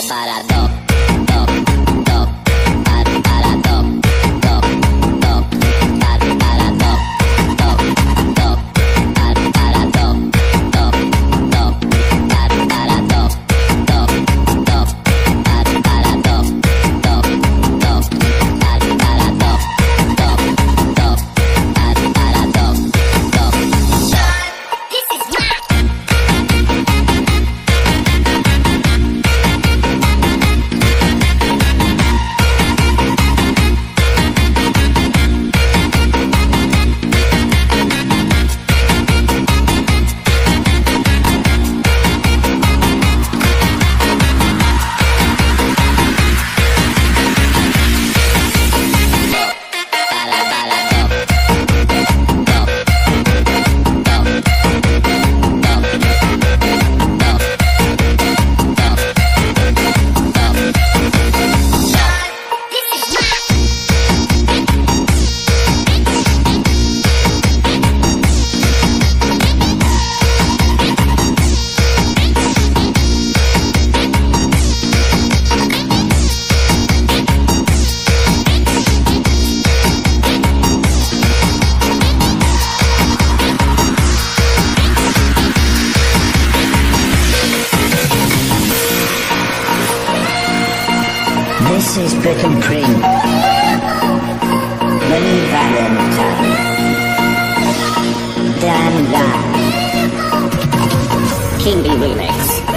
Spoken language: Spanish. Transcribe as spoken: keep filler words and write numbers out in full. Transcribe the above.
para do, do, do, para para do, do, do, para para do, do, do, para para do, do, do, para para do, do, do, para para do, do, do, para para do, do, do, para para do, do, do. This is my This is Brick and Cream. Lenny Valentine. Dan Dan. King B Remix.